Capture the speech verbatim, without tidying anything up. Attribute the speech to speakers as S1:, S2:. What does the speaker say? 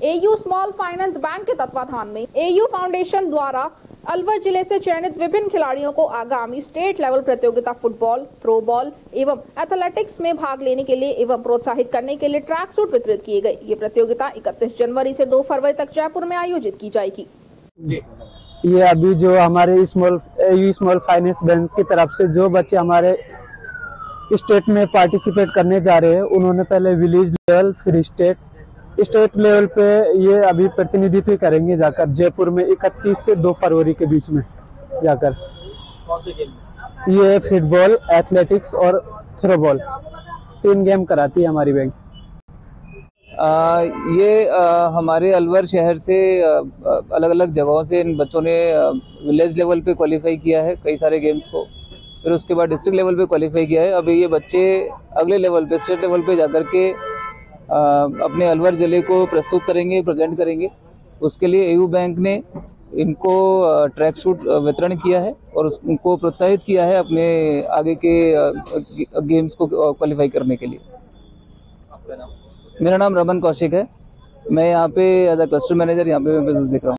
S1: AU small finance bank के तत्वाधान में एयू फाउंडेशन द्वारा अलवर जिले से चयनित विभिन्न खिलाड़ियों को आगामी स्टेट लेवल प्रतियोगिता फुटबॉल, थ्रोबॉल एवं एथलेटिक्स में भाग लेने के लिए एवं प्रोत्साहित करने के लिए ट्रैक सूट वितरित किए गए। ये प्रतियोगिता इकतीस जनवरी से दो फरवरी तक जयपुर में आयोजित की जाएगी।
S2: जी। ये अभी जो हमारे small AU small finance bank की तरफ से जो बच्चे हमारे स्टेट में पार्टिसिपेट करने जा रहे हैं, उन्होंने पहले विलेज लेवल फिर स्टेट स्टेट लेवल पे ये अभी प्रतिनिधित्व करेंगे जाकर जयपुर में इकतीस से दो फरवरी के बीच में जाकर।
S3: कौन से गेम?
S2: ये फुटबॉल, एथलेटिक्स और थ्रोबॉल तीन गेम कराती है हमारी बैंक।
S4: आ, ये आ, हमारे अलवर शहर से अलग अलग जगहों से इन बच्चों ने विलेज लेवल पे क्वालिफाई किया है कई सारे गेम्स को, फिर उसके बाद डिस्ट्रिक्ट लेवल पे क्वालिफाई किया है। अभी ये बच्चे अगले लेवल पे स्टेट लेवल पे जाकर के आ, अपने अलवर जिले को प्रस्तुत करेंगे, प्रेजेंट करेंगे। उसके लिए एयू बैंक ने इनको ट्रैक सूट वितरण किया है और उनको प्रोत्साहित किया है अपने आगे के गेम्स को क्वालिफाई करने के लिए।
S3: आपका नाम?
S4: मेरा नाम रमन कौशिक है। मैं यहाँ पे एज अ कस्टमर मैनेजर यहाँ पे मैं बिजनेस देख रहा हूँ।